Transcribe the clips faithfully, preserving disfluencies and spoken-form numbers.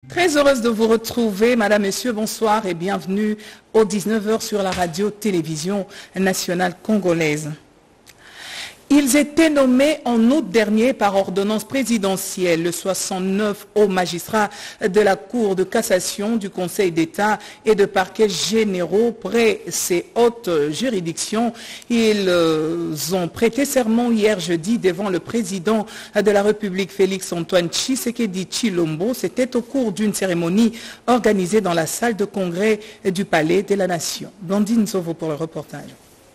Très heureuse de vous retrouver, Madame, Messieurs, bonsoir et bienvenue aux dix-neuf heures sur la radio-télévision nationale congolaise. Ils étaient nommés en août dernier par ordonnance présidentielle. Le soixante-neuf hauts magistrats de la Cour de cassation, du Conseil d'État et de parquets généraux près ces hautes juridictions. Ils ont prêté serment hier jeudi devant le président de la République, Félix-Antoine Tshisekedi Tshilombo. C'était au cours d'une cérémonie organisée dans la salle de congrès du Palais de la Nation. Blandine Zovo pour le reportage.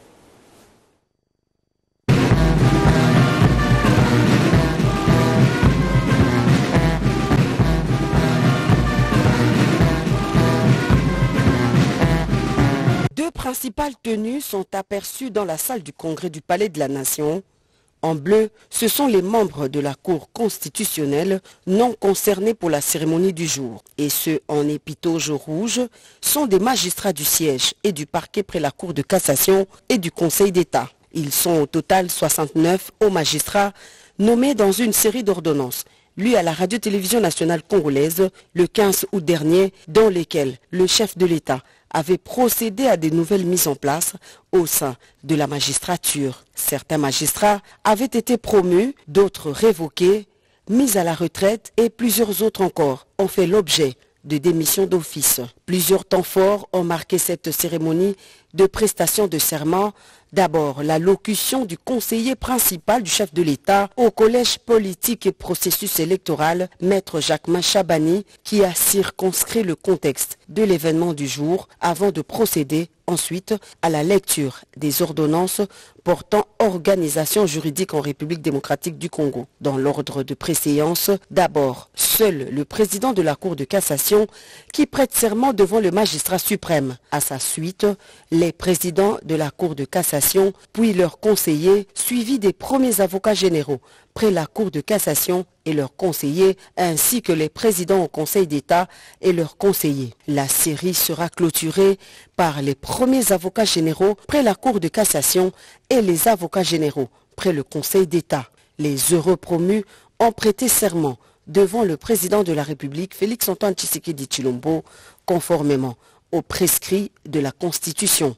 Deux principales tenues sont aperçues dans la salle du congrès du Palais de la Nation. En bleu, ce sont les membres de la Cour constitutionnelle non concernés pour la cérémonie du jour. Et ceux en épitauge rouge sont des magistrats du siège et du parquet près la Cour de cassation et du Conseil d'État. Ils sont au total soixante-neuf hauts magistrats nommés dans une série d'ordonnances lues à la radio-télévision nationale congolaise le quinze août dernier, dans lesquelles le chef de l'État avait procédé à des nouvelles mises en place au sein de la magistrature. Certains magistrats avaient été promus, d'autres révoqués, mis à la retraite et plusieurs autres encore ont fait l'objet de démissions d'office. Plusieurs temps forts ont marqué cette cérémonie de prestation de serment. D'abord, la locution du conseiller principal du chef de l'État au collège politique et processus électoral, Maître Jacquemin Chabani, qui a circonscrit le contexte de l'événement du jour avant de procéder ensuite à la lecture des ordonnances portant organisation juridique en République démocratique du Congo. Dans l'ordre de préséance, d'abord, seul le président de la Cour de cassation qui prête serment devant le magistrat suprême. À sa suite, les présidents de la Cour de cassation, puis leurs conseillers, suivis des premiers avocats généraux près la Cour de cassation et leurs conseillers, ainsi que les présidents au Conseil d'État et leurs conseillers. La série sera clôturée par les premiers avocats généraux près la Cour de cassation et les avocats généraux près le Conseil d'État. Les heureux promus ont prêté serment devant le président de la République, Félix-Antoine Tshisekedi Tshilombo, conformément aux prescrits de la Constitution.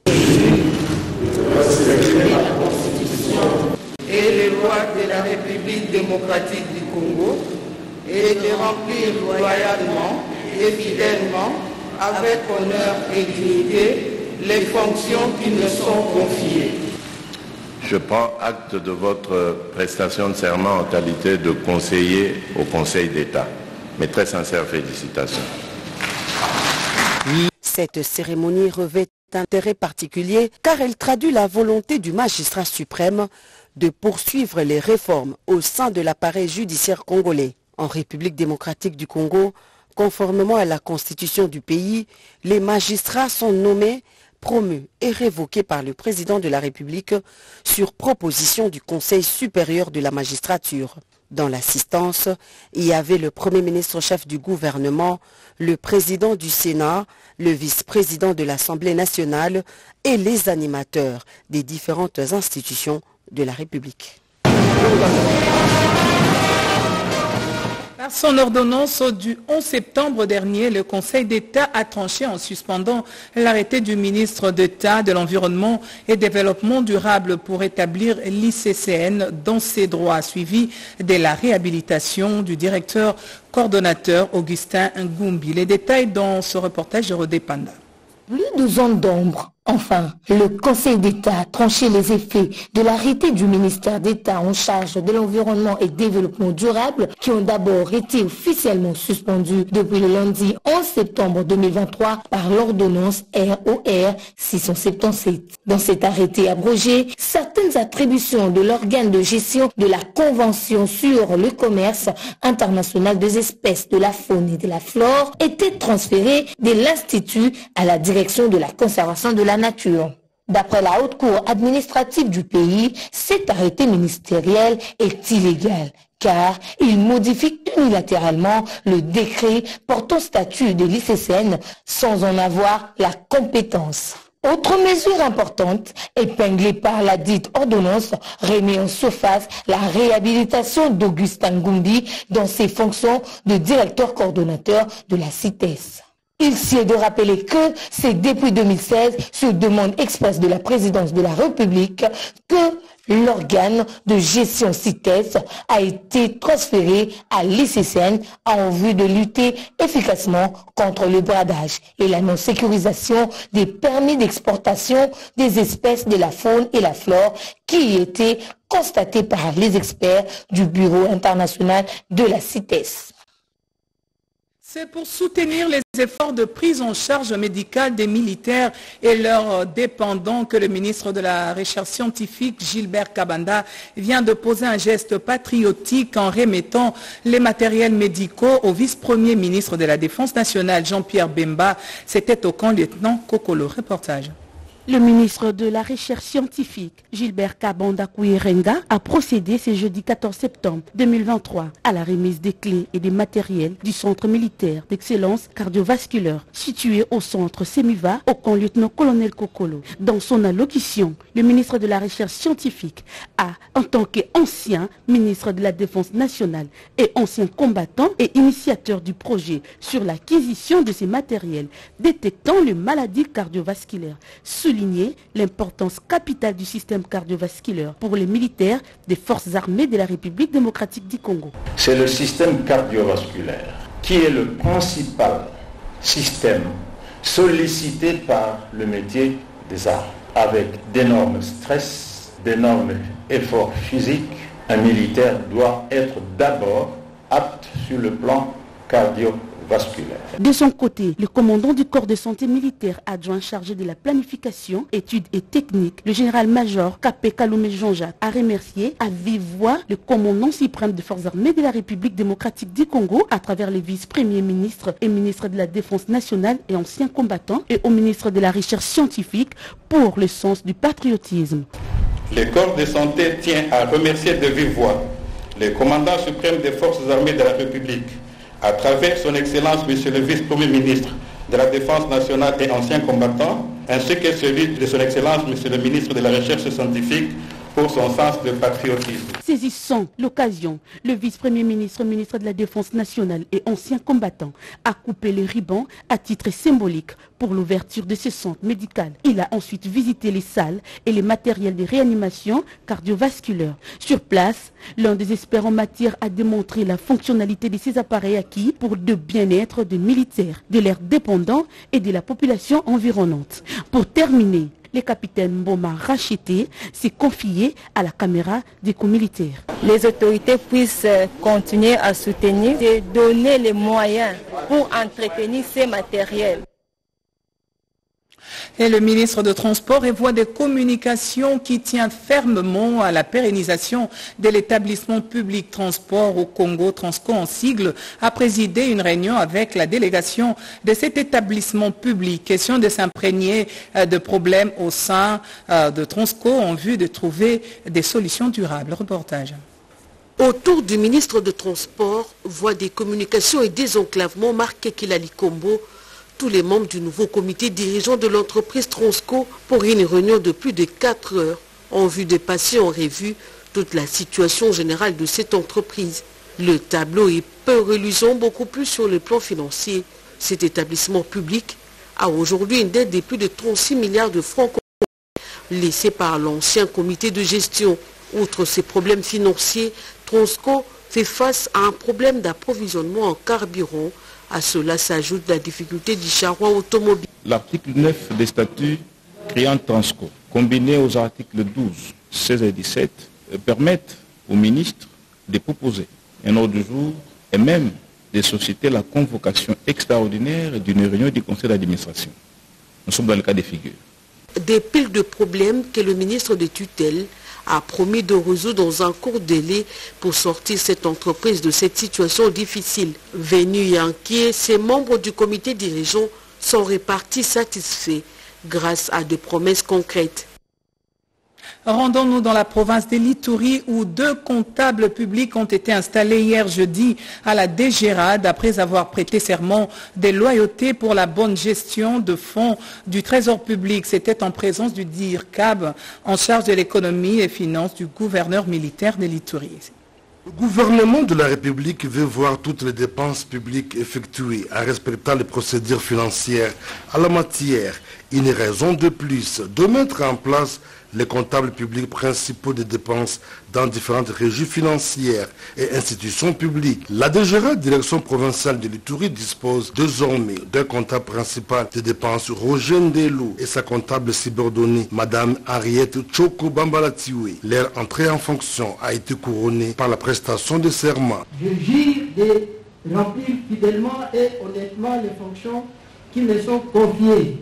Et les lois de la République démocratique du Congo, et de remplir loyalement et fidèlement, avec honneur et dignité, les fonctions qui me sont confiées. Je prends acte de votre prestation de serment en qualité de conseiller au Conseil d'État. Mes très sincères félicitations. Cette cérémonie revêt un intérêt particulier car elle traduit la volonté du magistrat suprême de poursuivre les réformes au sein de l'appareil judiciaire congolais. En République démocratique du Congo, conformément à la constitution du pays, les magistrats sont nommés, promus et révoqués par le président de la République sur proposition du Conseil supérieur de la magistrature. Dans l'assistance, il y avait le Premier ministre chef du gouvernement, le président du Sénat, le vice-président de l'Assemblée nationale et les animateurs des différentes institutions de la République. Par son ordonnance du onze septembre dernier, le Conseil d'État a tranché en suspendant l'arrêté du ministre d'État de l'Environnement et Développement durable pour établir l'I C C N dans ses droits, suivi de la réhabilitation du directeur coordonnateur Augustin Ngumbi. Les détails dans ce reportage de Rodé Panda. Plus de zone d'ombre. Enfin, le Conseil d'État a tranché les effets de l'arrêté du ministère d'État en charge de l'environnement et développement durable qui ont d'abord été officiellement suspendus depuis le lundi onze septembre deux mille vingt-trois par l'ordonnance R O R six cent soixante-dix-sept. Dans cet arrêté abrogé, certaines attributions de l'organe de gestion de la Convention sur le commerce international des espèces de la faune et de la flore étaient transférées de l'Institut à la direction de la conservation de la nature. D'après la haute cour administrative du pays, cet arrêté ministériel est illégal car il modifie unilatéralement le décret portant statut de l'I C C N sans en avoir la compétence. Autre mesure importante, épinglée par la dite ordonnance, remet en surface la réhabilitation d'Augustin Ngumbi dans ses fonctions de directeur coordonnateur de la C I T E S. Il s'y est de rappeler que c'est depuis deux mille seize, sur demande expresse de la présidence de la République, que l'organe de gestion C I T E S a été transféré à l'I C C N en vue de lutter efficacement contre le bradage et la non-sécurisation des permis d'exportation des espèces de la faune et la flore qui étaient constatés par les experts du Bureau international de la C I T E S. C'est pour soutenir les efforts de prise en charge médicale des militaires et leurs dépendants que le ministre de la Recherche scientifique, Gilbert Kabanda, vient de poser un geste patriotique en remettant les matériels médicaux au vice-premier ministre de la Défense nationale, Jean-Pierre Bemba. C'était au camp lieutenant Kokolo. Reportage. Le ministre de la Recherche scientifique, Gilbert Kabanda Kouirenga, a procédé ce jeudi quatorze septembre deux mille vingt-trois à la remise des clés et des matériels du centre militaire d'excellence cardiovasculaire situé au centre Semiva au camp lieutenant-colonel Kokolo. Dans son allocution, le ministre de la Recherche scientifique a, en tant qu'ancien ministre de la Défense nationale et ancien combattant et initiateur du projet sur l'acquisition de ces matériels détectant les maladies cardiovasculaires, souligné l'importance capitale du système cardiovasculaire pour les militaires des forces armées de la République démocratique du Congo. C'est le système cardiovasculaire qui est le principal système sollicité par le métier des armes. Avec d'énormes stress, d'énormes efforts physiques, un militaire doit être d'abord apte sur le plan cardiovasculaire. De son côté, le commandant du corps de santé militaire adjoint chargé de la planification, études et techniques, le général-major Kapé Kaloumé Jean-Jacques, a remercié à vive voix le commandant suprême des forces armées de la République démocratique du Congo à travers les vice-premiers ministres et ministres de la Défense nationale et anciens combattants et au ministre de la Recherche scientifique pour le sens du patriotisme. Le corps de santé tient à remercier de vive voix le commandant suprême des forces armées de la République, à travers son Excellence, Monsieur le Vice-Premier ministre de la Défense nationale et ancien combattant, ainsi que celui de son Excellence, Monsieur le ministre de la Recherche scientifique, pour son sens de patriotisme. Saisissant l'occasion, le vice-premier ministre, ministre de la Défense nationale et ancien combattant a coupé les ribans à titre symbolique pour l'ouverture de ce centre médical. Il a ensuite visité les salles et les matériels de réanimation cardiovasculaire. Sur place, l'un des experts en matière a démontré la fonctionnalité de ces appareils acquis pour le bien-être des militaires, de leurs dépendants et de la population environnante. Pour terminer, le capitaine Mboma Rachete s'est confié à la caméra des co-militaires. Les autorités puissent continuer à soutenir et donner les moyens pour entretenir ces matériels. Et le ministre de Transport et Voies de Communication qui tient fermement à la pérennisation de l'établissement public transport au Congo, Transco en sigle, a présidé une réunion avec la délégation de cet établissement public. Question de s'imprégner de problèmes au sein de Transco en vue de trouver des solutions durables. Reportage. Autour du ministre de Transport, Voies des Communications et Désenclavement, Marc Kilali Kombo, tous les membres du nouveau comité dirigeant de l'entreprise Transco pour une réunion de plus de quatre heures en vue de passer en revue toute la situation générale de cette entreprise. Le tableau est peu reluisant, beaucoup plus sur le plan financier. Cet établissement public a aujourd'hui une dette de plus de trente-six milliards de francs laissée par l'ancien comité de gestion. Outre ces problèmes financiers, Transco fait face à un problème d'approvisionnement en carburant. À cela s'ajoute la difficulté du charroi automobile. L'article neuf des statuts créant Transco, combiné aux articles douze, seize et dix-sept, permettent au ministre de proposer un ordre du jour et même de susciter la convocation extraordinaire d'une réunion du conseil d'administration. Nous sommes dans le cas de figure. Des piles de problèmes que le ministre de tutelle a promis de résoudre dans un court délai pour sortir cette entreprise de cette situation difficile. Venus et inquiets, ces membres du comité dirigeant sont répartis satisfaits grâce à des promesses concrètes. Rendons-nous dans la province de l'Ituri où deux comptables publics ont été installés hier jeudi à la D G R A D après avoir prêté serment de loyauté pour la bonne gestion de fonds du Trésor public. C'était en présence du D I R C A B en charge de l'économie et finances du gouverneur militaire de l'Ituri. Le gouvernement de la République veut voir toutes les dépenses publiques effectuées en respectant les procédures financières à la matière. Une raison de plus de mettre en place les comptables publics principaux des dépenses dans différentes régies financières et institutions publiques. La D G R A, direction provinciale de l'Ituri, dispose désormais d'un comptable principal des dépenses, Roger Ndelo, et sa comptable subordonnée, Madame Henriette Choko Bambalatiwe. Leur entrée en fonction a été couronnée par la prestation de serment. Je jure de remplir fidèlement et honnêtement les fonctions qui me sont confiées.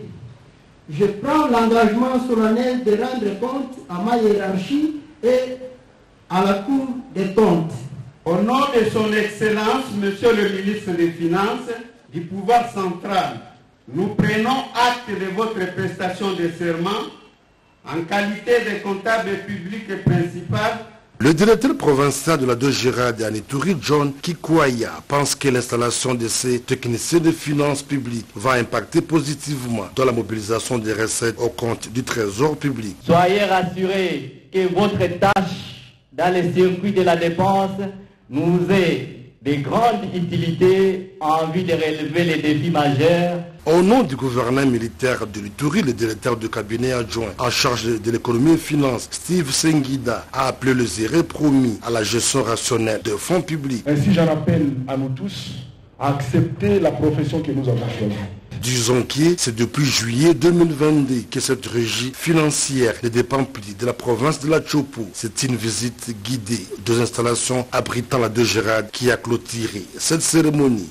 Je prends l'engagement solennel de rendre compte à ma hiérarchie et à la Cour des comptes. Au nom de son Excellence, Monsieur le ministre des Finances, du pouvoir central, nous prenons acte de votre prestation de serment en qualité de comptable public et principal. Le directeur provincial de la D G R A D en Ituri, John Kikwaya, pense que l'installation de ces techniciens de finances publiques va impacter positivement dans la mobilisation des recettes au compte du Trésor public. Soyez rassurés que votre tâche dans les circuits de la dépense nous est de grande utilité en vue de relever les défis majeurs. Au nom du gouverneur militaire de l'Ituri, le directeur de cabinet adjoint en charge de l'économie et finances, Steve Senguida, a appelé le zéro promis à la gestion rationnelle de fonds publics. Ainsi, j'en appelle à nous tous à accepter la profession que nous avons choisie. Disons que c'est depuis juillet deux mille vingt-deux que cette régie financière ne dépend plus de la province de la Chopo. C'est une visite guidée deux installations abritant la D G R A D qui a clôturé cette cérémonie.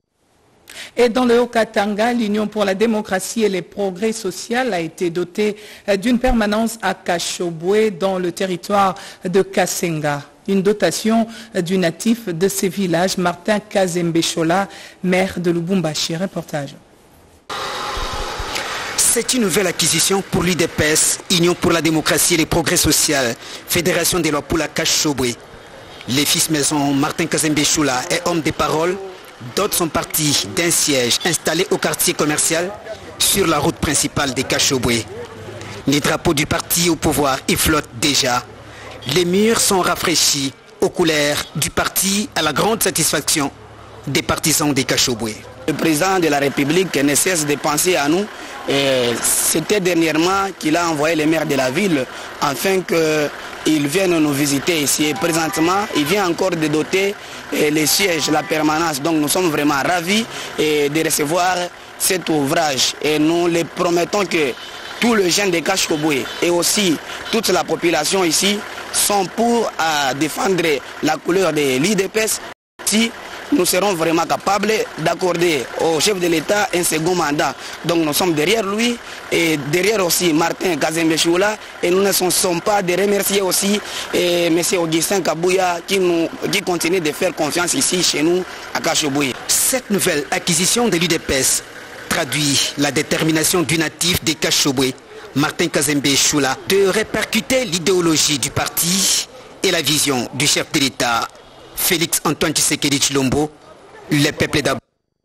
Et dans le Haut-Katanga, l'Union pour la démocratie et les progrès sociaux a été dotée d'une permanence à Kashobwe dans le territoire de Kasenga. Une dotation du natif de ces villages, Martin Kazembechola, maire de Lubumbashi. Reportage. C'est une nouvelle acquisition pour l'U D P S, Union pour la démocratie et les progrès sociaux, Fédération de l'Opula Kashobwe. Les fils maison Martin Kazembechola est homme de parole. D'autres sont partis d'un siège installé au quartier commercial sur la route principale de Kashobwe. Les drapeaux du parti au pouvoir y flottent déjà. Les murs sont rafraîchis aux couleurs du parti à la grande satisfaction des partisans de Kashobwe. Le président de la République ne cesse de penser à nous. C'était dernièrement qu'il a envoyé les maires de la ville afin qu'ils viennent nous visiter ici. Et présentement, il vient encore de doter les sièges, la permanence. Donc nous sommes vraiment ravis de recevoir cet ouvrage. Et nous les promettons que tous les jeunes de Kashobwe et aussi toute la population ici sont pour à défendre la couleur de l'U D P S. Si nous serons vraiment capables d'accorder au chef de l'État un second mandat. Donc nous sommes derrière lui et derrière aussi Martin Kazembechola et nous ne sommes pas de remercier aussi M. Augustin Kabouya qui, nous, qui continue de faire confiance ici chez nous à Kashobwe. Cette nouvelle acquisition de l'U D P S traduit la détermination du natif de Kashobwe, Martin Kazembechola, de répercuter l'idéologie du parti et la vision du chef de l'État, Félix Antoine Tshisekedi Tshilombo, le peuple d'abord.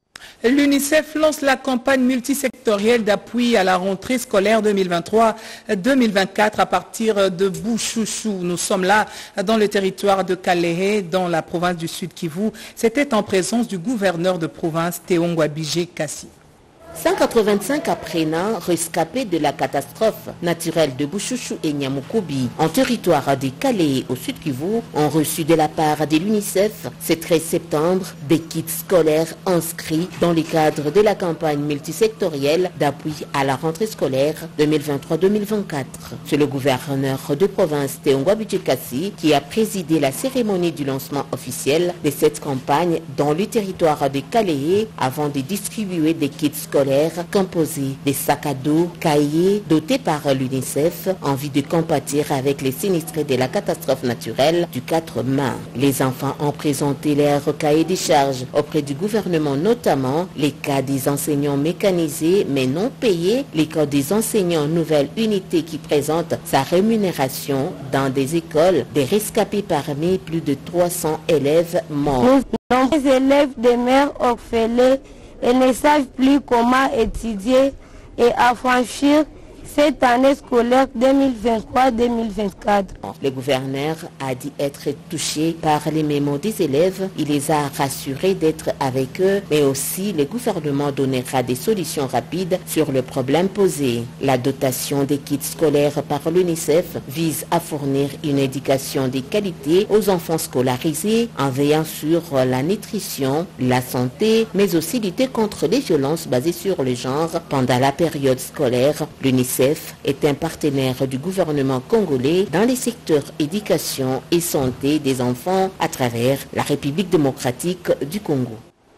L'UNICEF lance la campagne multisectorielle d'appui à la rentrée scolaire deux mille vingt-trois deux mille vingt-quatre à partir de Bouchouchou. Nous sommes là dans le territoire de Kalehe, dans la province du Sud Kivu. C'était en présence du gouverneur de province Théongwabije Kassi. cent quatre-vingt-cinq apprenants rescapés de la catastrophe naturelle de Bouchouchou et Nyamukubi en territoire des Kalehe au Sud Kivu ont reçu de la part de l'UNICEF ce treize septembre des kits scolaires inscrits dans le cadre de la campagne multisectorielle d'appui à la rentrée scolaire deux mille vingt-trois deux mille vingt-quatre. C'est le gouverneur de province Théongwabije Kassi qui a présidé la cérémonie du lancement officiel de cette campagne dans le territoire des Kalehe avant de distribuer des kits scolaires scolaire composé des sacs à dos, cahiers dotés par l'UNICEF en vue de compatir avec les sinistrés de la catastrophe naturelle du quatre mai. Les enfants ont présenté leurs cahiers de charges auprès du gouvernement, notamment les cas des enseignants mécanisés mais non payés, les cas des enseignants nouvelle unité qui présente sa rémunération dans des écoles, des rescapés parmi plus de trois cents élèves morts. Les élèves demeurent orphelins et ne savent plus comment étudier et affranchir cette année scolaire deux mille vingt-trois deux mille vingt-quatre. Le gouverneur a dit être touché par les mémos des élèves. Il les a rassurés d'être avec eux, mais aussi le gouvernement donnera des solutions rapides sur le problème posé. La dotation des kits scolaires par l'UNICEF vise à fournir une éducation de qualité aux enfants scolarisés en veillant sur la nutrition, la santé, mais aussi lutter contre les violences basées sur le genre pendant la période scolaire. L'UNICEF est un partenaire du gouvernement congolais dans les secteurs éducation et santé des enfants à travers la République démocratique du Congo.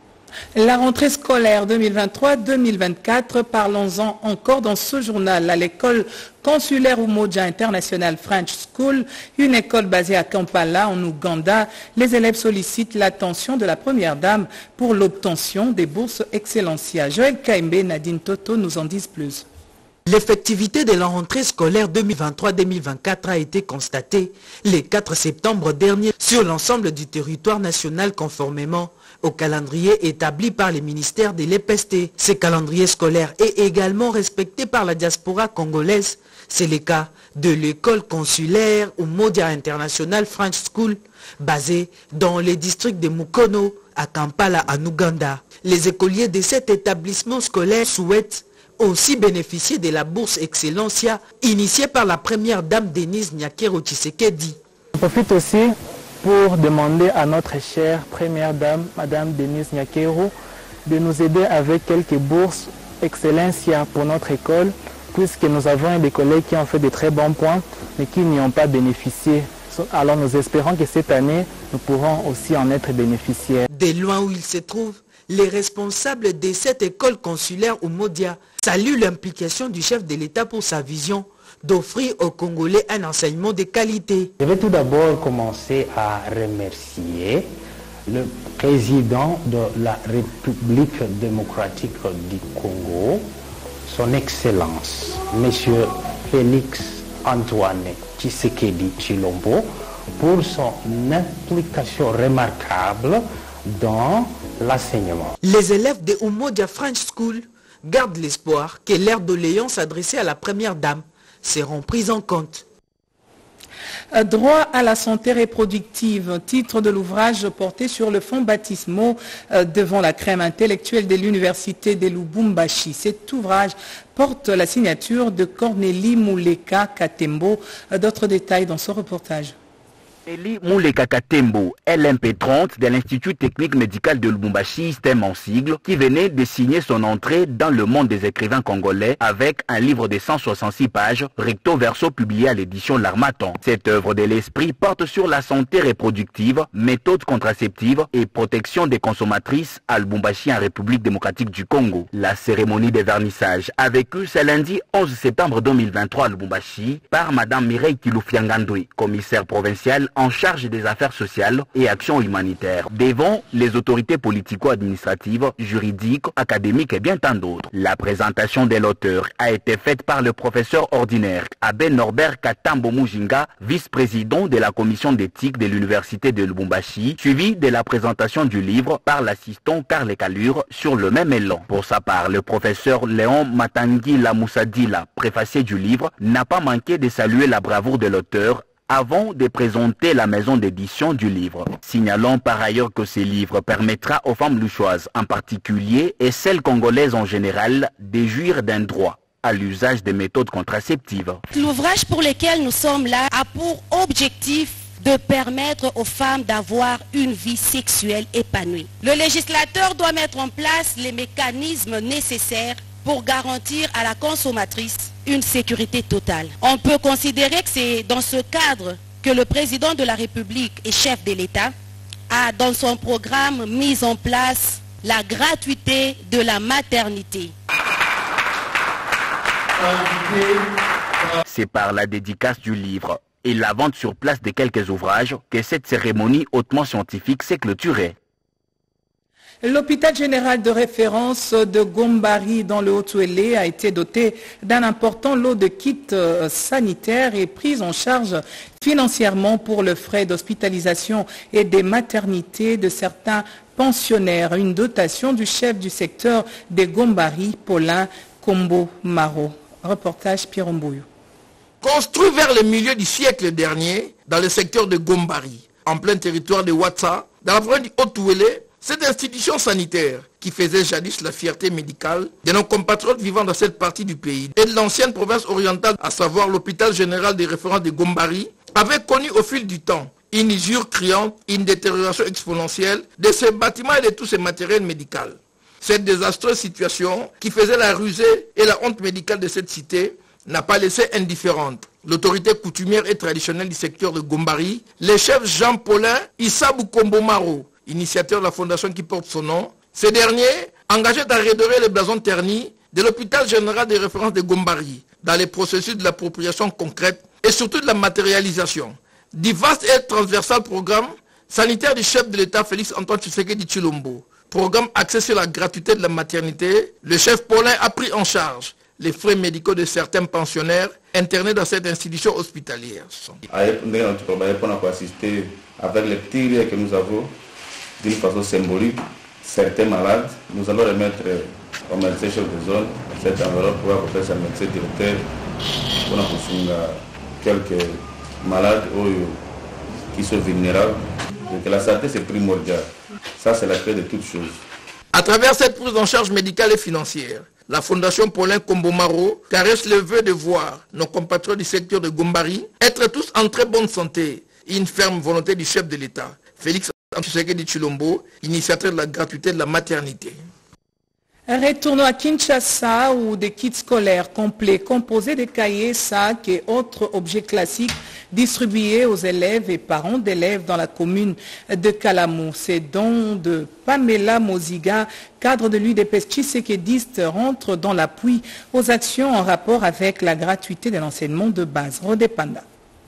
La rentrée scolaire deux mille vingt-trois deux mille vingt-quatre, parlons-en encore dans ce journal. À l'école consulaire Umoja International French School, une école basée à Kampala en Ouganda, les élèves sollicitent l'attention de la première dame pour l'obtention des bourses Excellencia. Joël Kaimbe, Nadine Toto nous en disent plus. L'effectivité de la rentrée scolaire deux mille vingt-trois deux mille vingt-quatre a été constatée le quatre septembre dernier sur l'ensemble du territoire national conformément au calendrier établi par les ministères de l'E P S T. Ce calendrier scolaire est également respecté par la diaspora congolaise. C'est le cas de l'école consulaire Umoja International French School, basée dans les districts de Mukono à Kampala en Ouganda. Les écoliers de cet établissement scolaire souhaitent aussi bénéficier de la bourse Excellencia initiée par la première dame Denise Nyakero Tshisekedi. Je profite aussi pour demander à notre chère première dame, madame Denise Nyakero, de nous aider avec quelques bourses Excellencia pour notre école, puisque nous avons des collègues qui ont fait de très bons points, mais qui n'y ont pas bénéficié. Alors nous espérons que cette année, nous pourrons aussi en être bénéficiaires. De loin où il se trouve, les responsables de cette école consulaire Umoja saluent l'implication du chef de l'État pour sa vision d'offrir aux Congolais un enseignement de qualité. Je vais tout d'abord commencer à remercier le président de la République démocratique du Congo, son Excellence, M. Félix Antoine Tshisekedi Tshilombo, pour son implication remarquable dans l'enseignement. Les élèves de Umoja French School gardent l'espoir que leurs doléances adressées à la première dame seront prises en compte. Droit à la santé reproductive, titre de l'ouvrage porté sur le fonds baptismaux devant la crème intellectuelle de l'université de Lubumbashi. Cet ouvrage porte la signature de Cornélie Mouleka Katembo. D'autres détails dans ce reportage. Eli Mouleka Katembo est l'impétrante de l'Institut technique médical de Lubumbashi, S T E M en sigle, qui venait de signer son entrée dans le monde des écrivains congolais avec un livre de cent soixante-six pages, recto verso, publié à l'édition L'Harmattan. Cette œuvre de l'esprit porte sur la santé reproductive, méthodes contraceptives et protection des consommatrices à Lubumbashi en République démocratique du Congo. La cérémonie de vernissage a vécu ce lundi onze septembre deux mille vingt-trois à Lubumbashi par Madame Mireille Kiloufiangandoué, commissaire provinciale en charge des affaires sociales et actions humanitaires, devant les autorités politico-administratives, juridiques, académiques et bien tant d'autres. La présentation de l'auteur a été faite par le professeur ordinaire Abbé Norbert Katambo Mujinga, vice-président de la commission d'éthique de l'université de Lubumbashi, suivi de la présentation du livre par l'assistant Karl Kalur sur le même élan. Pour sa part, le professeur Léon Matangila Moussadila, préfacier du livre, n'a pas manqué de saluer la bravoure de l'auteur avant de présenter la maison d'édition du livre. Signalons par ailleurs que ce livre permettra aux femmes luchoises en particulier et celles congolaises en général de jouir d'un droit à l'usage des méthodes contraceptives. L'ouvrage pour lequel nous sommes là a pour objectif de permettre aux femmes d'avoir une vie sexuelle épanouie. Le législateur doit mettre en place les mécanismes nécessaires pour garantir à la consommatrice une sécurité totale. On peut considérer que c'est dans ce cadre que le président de la République et chef de l'État a dans son programme mis en place la gratuité de la maternité. C'est par la dédicace du livre et la vente sur place de quelques ouvrages que cette cérémonie hautement scientifique s'est clôturée. L'hôpital général de référence de Gombari dans le Haut-Ouélé a été doté d'un important lot de kits sanitaires et pris en charge financièrement pour le frais d'hospitalisation et des maternités de certains pensionnaires. Une dotation du chef du secteur de Gombari, Paulin Kombo Maro. Reportage Pierre Mbouyou. Construit vers le milieu du siècle dernier dans le secteur de Gombari, en plein territoire de Ouatsa, dans la province du Haut-Ouélé, cette institution sanitaire, qui faisait jadis la fierté médicale de nos compatriotes vivant dans cette partie du pays et de l'ancienne province orientale, à savoir l'hôpital général de référence de Gombari, avait connu au fil du temps une usure criante, une détérioration exponentielle de ces bâtiments et de tous ces matériels médicaux. Cette désastreuse situation, qui faisait la rusée et la honte médicale de cette cité, n'a pas laissé indifférente l'autorité coutumière et traditionnelle du secteur de Gombari, le chef Jean-Paulin Issabou Kombo Maro, initiateur de la fondation qui porte son nom. Ce dernier, engagé à redorer le blason terni de l'hôpital général de référence de Gombari dans les processus de l'appropriation concrète et surtout de la matérialisation du vaste et transversal programme sanitaire du chef de l'État Félix Antoine Tshisekedi Tshilombo. Programme axé sur la gratuité de la maternité, le chef Paulin a pris en charge les frais médicaux de certains pensionnaires internés dans cette institution hospitalière. Pour assister avec les petits liens que nous avons, d'une façon symbolique, certains malades, nous allons remettre au médecin chef de zone cette enveloppe pour apporter sa médecin directeur pour quelques malades qui sont vulnérables. Donc la santé c'est primordial. Ça c'est la clé de toutes choses. À travers cette prise en charge médicale et financière, la fondation Paulin Kombo Maro caresse le vœu de voir nos compatriotes du secteur de Gombari être tous en très bonne santé. Une ferme volonté du chef de l'État, Félix Tshisekedi Tshilombo, initiateur de la gratuité de la maternité. Retournons à Kinshasa où des kits scolaires complets composés de cahiers, sacs et autres objets classiques distribués aux élèves et parents d'élèves dans la commune de Kalamou. Ces dons de Pamela Moziga, cadre de l'U D P S tshisekédiste, rentrent dans l'appui aux actions en rapport avec la gratuité de l'enseignement de base. Rodépanda.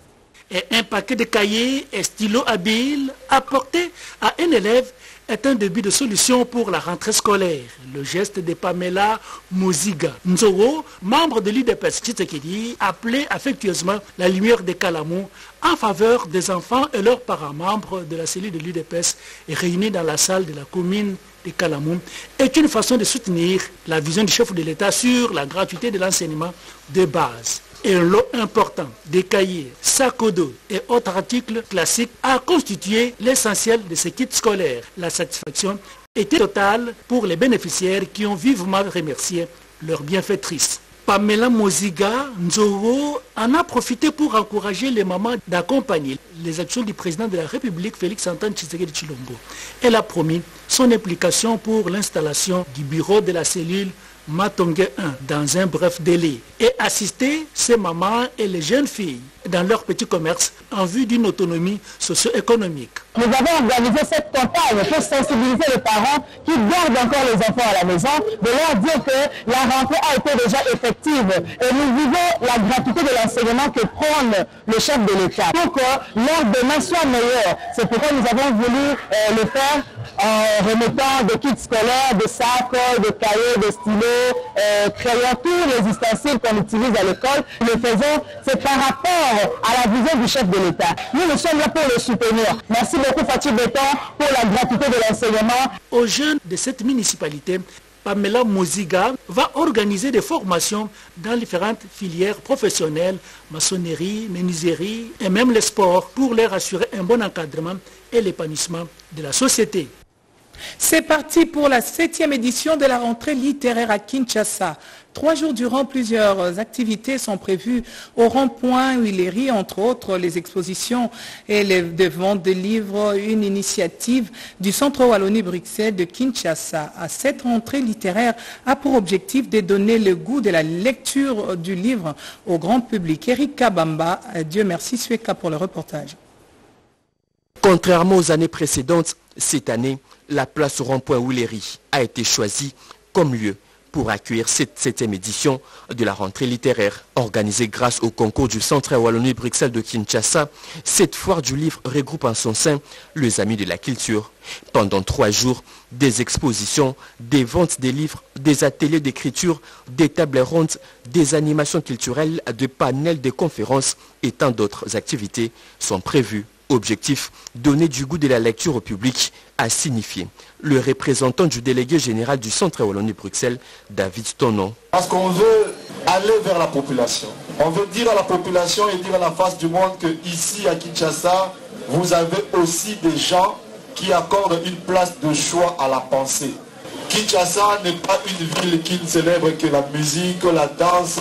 Et un paquet de cahiers et stylos habiles apportés à un élève est un début de solution pour la rentrée scolaire. Le geste de Pamela Moziga Nzoro, membre de l'U D P S Tshisekedi, appelait affectueusement la lumière de Kalamou en faveur des enfants et leurs parents membres de la cellule de l'U D P S réunis dans la salle de la commune de Kalamou, est une façon de soutenir la vision du chef de l'État sur la gratuité de l'enseignement de base. Et un lot important des cahiers, sacs à dos et autres articles classiques a constitué l'essentiel de ces kits scolaires. La satisfaction était totale pour les bénéficiaires qui ont vivement remercié leur bienfaitrice. Pamela Moziga Nzoro en a profité pour encourager les mamans d'accompagner les actions du président de la République, Félix Antoine Tshisekedi Tshilombo. Elle a promis son implication pour l'installation du bureau de la cellule Matongue un dans un bref délai et assister ces mamans et les jeunes filles dans leur petit commerce en vue d'une autonomie socio-économique. Nous avons organisé cette campagne pour sensibiliser les parents qui gardent encore les enfants à la maison, de leur dire que la rentrée a été déjà effective et nous vivons la gratuité de l'enseignement que prône le chef de l'État pour que leur demain soit meilleur. C'est pourquoi nous avons voulu euh, le faire en remettant des kits scolaires, des sacs, des cahiers, des stylos, euh, crayons, tous les ustensiles qu'on utilise à l'école. Nous le faisons, c'est par rapport à la vision du chef de l'État. Nous, nous sommes là pour le soutenir. Merci beaucoup Fatih Béton pour la gratuité de l'enseignement. Aux jeunes de cette municipalité, Pamela Moziga va organiser des formations dans différentes filières professionnelles, maçonnerie, menuiserie et même les sports pour leur assurer un bon encadrement et l'épanouissement de la société. C'est parti pour la septième édition de la rentrée littéraire à Kinshasa. Trois jours durant, plusieurs activités sont prévues au rond-point Huiléry, entre autres les expositions et les de vente de livres, une initiative du Centre Wallonie-Bruxelles de Kinshasa. À cette rentrée littéraire a pour objectif de donner le goût de la lecture du livre au grand public. Eric Kabamba, Dieu merci, Sueka pour le reportage. Contrairement aux années précédentes, cette année, la place au rond-point Huiléry a été choisie comme lieu pour accueillir cette septième édition de la rentrée littéraire. Organisée grâce au concours du Centre Wallonie-Bruxelles de Kinshasa, cette foire du livre regroupe en son sein les amis de la culture. Pendant trois jours, des expositions, des ventes des livres, des ateliers d'écriture, des tables rondes, des animations culturelles, des panels de conférences et tant d'autres activités sont prévues. Objectif, donner du goût de la lecture au public, a signifié le représentant du délégué général du Centre Wallonie-Bruxelles, David Tonon. Parce qu'on veut aller vers la population. On veut dire à la population et dire à la face du monde que ici à Kinshasa, vous avez aussi des gens qui accordent une place de choix à la pensée. Kinshasa n'est pas une ville qui ne célèbre que la musique, la danse.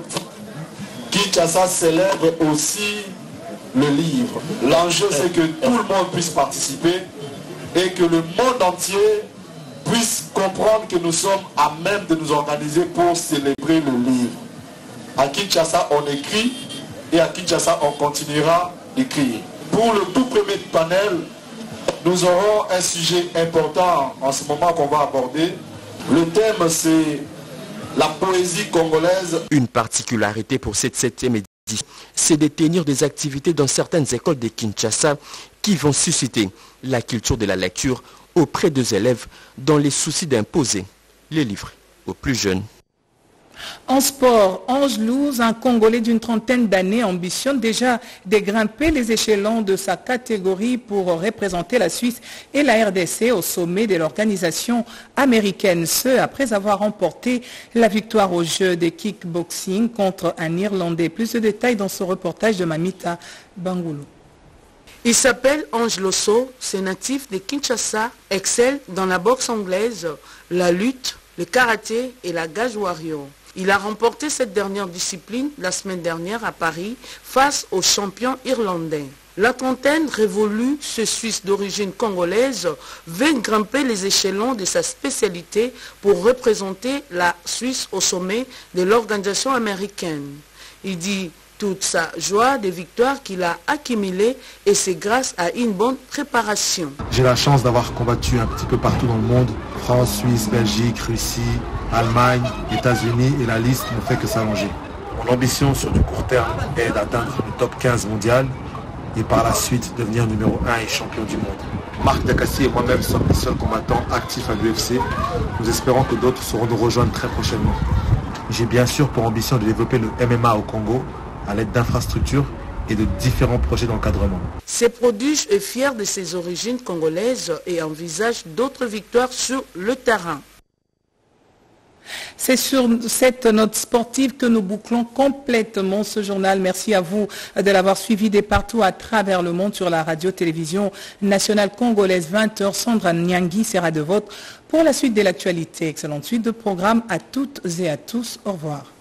Kinshasa célèbre aussi le livre. L'enjeu, c'est que tout le monde puisse participer et que le monde entier puisse comprendre que nous sommes à même de nous organiser pour célébrer le livre. À Kinshasa, on écrit et à Kinshasa, on continuera d'écrire. Pour le tout premier panel, nous aurons un sujet important en ce moment qu'on va aborder. Le thème, c'est la poésie congolaise. Une particularité pour cette septième édition, c'est de tenir des activités dans certaines écoles de Kinshasa qui vont susciter la culture de la lecture auprès des élèves dans les soucis d'imposer les livres aux plus jeunes. En sport, Ange Louz, un Congolais d'une trentaine d'années, ambitionne déjà de grimper les échelons de sa catégorie pour représenter la Suisse et la R D C au sommet de l'organisation américaine. Ce, après avoir remporté la victoire au jeu de kickboxing contre un Irlandais. Plus de détails dans ce reportage de Mamita Bangoulou. Il s'appelle Ange Losso, c'est natif de Kinshasa, excelle dans la boxe anglaise, la lutte, le karaté et la cage warrior. Il a remporté cette dernière discipline la semaine dernière à Paris face au champion irlandais. La trentaine révolue, ce Suisse d'origine congolaise, veut grimper les échelons de sa spécialité pour représenter la Suisse au sommet de l'organisation américaine. Il dit toute sa joie des victoires qu'il a accumulées et c'est grâce à une bonne préparation. J'ai la chance d'avoir combattu un petit peu partout dans le monde, France, Suisse, Belgique, Russie, Allemagne, États-Unis et la liste ne fait que s'allonger. Mon ambition sur du court terme est d'atteindre le top quinze mondial et par la suite devenir numéro un et champion du monde. Marc Dacassi et moi-même sommes les seuls combattants actifs à l'U F C. Nous espérons que d'autres sauront nous rejoindre très prochainement. J'ai bien sûr pour ambition de développer le M M A au Congo à l'aide d'infrastructures et de différents projets d'encadrement. Ce prodige est fier de ses origines congolaises et envisage d'autres victoires sur le terrain. C'est sur cette note sportive que nous bouclons complètement ce journal. Merci à vous de l'avoir suivi de partout à travers le monde sur la radio-télévision nationale congolaise. vingt heures, Sandra Nyangui sera de votre pour la suite de l'actualité. Excellente suite de programme à toutes et à tous. Au revoir.